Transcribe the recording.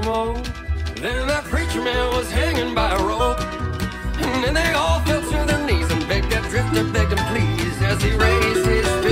smoke. Then that preacher man was hanging by a rope. And then they all fell to their knees and begged that drifter, begged him please, as he raised his